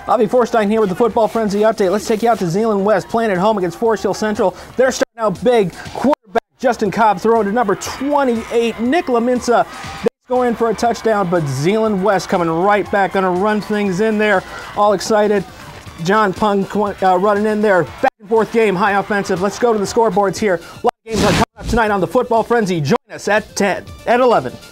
Avi Forstein here with the Football Frenzy update. Let's take you out to Zeeland West, playing at home against Forest Hill Central. They're starting out big. Quarterback Justin Cobb throwing to number 28, Nick Laminsa. They score in for a touchdown, but Zeeland West coming right back, going to run things in there. All excited. John Pung running in there. Back and forth game, high offensive. Let's go to the scoreboards here. A lot of games are coming up tonight on the Football Frenzy. Join us at 11.